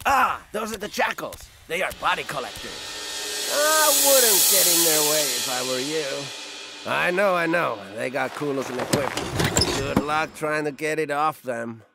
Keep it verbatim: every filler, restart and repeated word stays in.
Ah, those are the jackals. They are body collectors. I wouldn't get in their way if I were you. I know, I know. They got coolers and equipment. Good luck trying to get it off them.